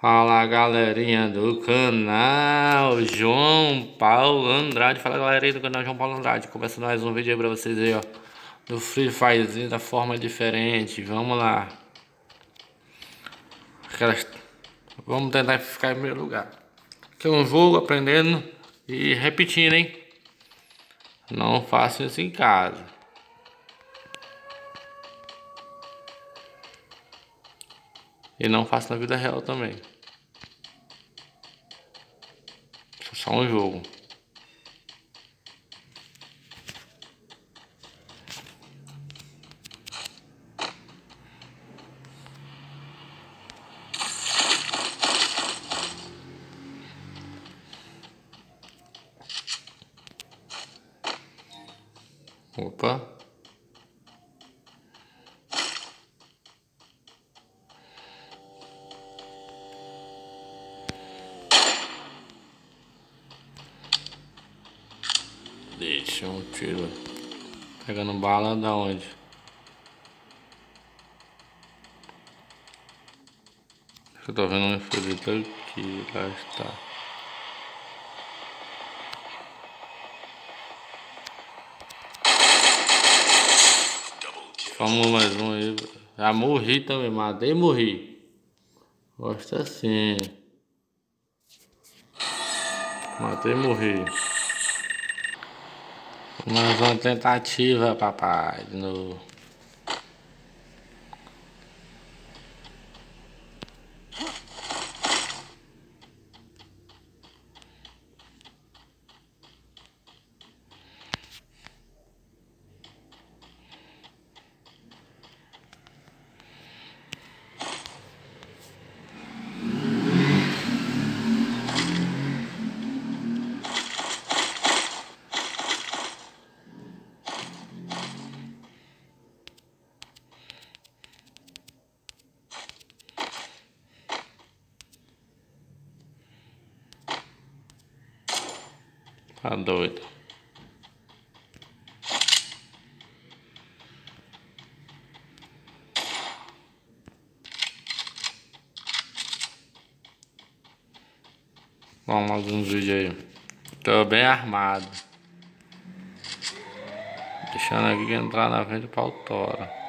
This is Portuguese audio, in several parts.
Fala galerinha do canal João Paulo Andrade. Fala galerinha do canal João Paulo Andrade. Começando mais um vídeo aí pra vocês aí, ó, do Free Fire da forma diferente. Vamos lá. Vamos tentar ficar em primeiro lugar. Aqui é um jogo aprendendo e repetindo, hein? Não façam isso em casa. E não faço na vida real também. Só um jogo. Opa. Deixa um tiro. Pegando bala da onde? Eu tô vendo um infinito aqui. Lá está. Vamos mais um aí. Já morri também. Matei e morri. Gosto assim. Matei e morri. Mais uma tentativa, papai. De novo. Tá doido. Vamos mais uns vídeos aí. Tô bem armado. Deixando aqui entrar na frente pra autora.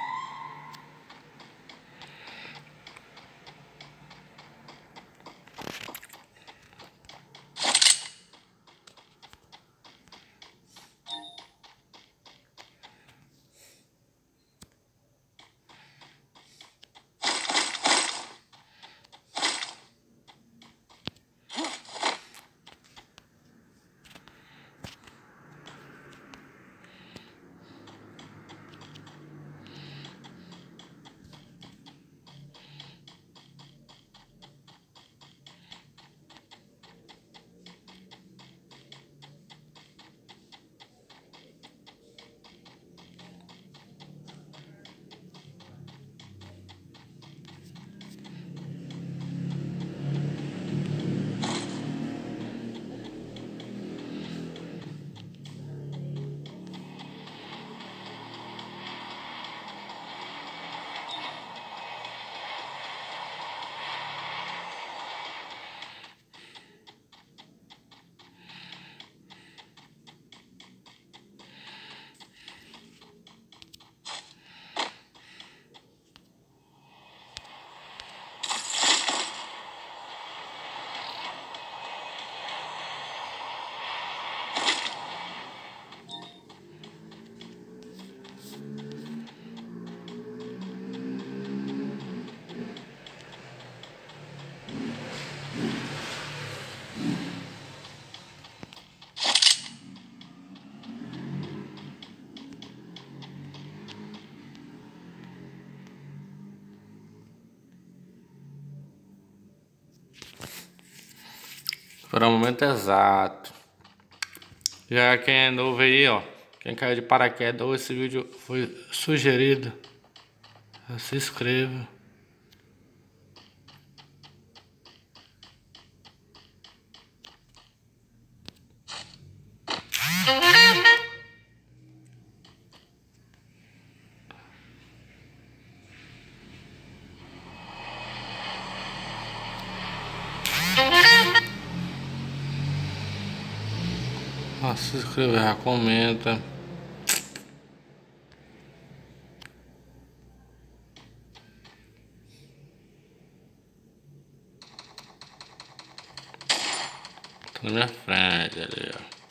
Por um momento exato. Já quem é novo aí, ó, quem caiu de paraquedas ou esse vídeo foi sugerido, se inscreva. Já se inscreve, já comenta. Tô na minha frente ali, ó.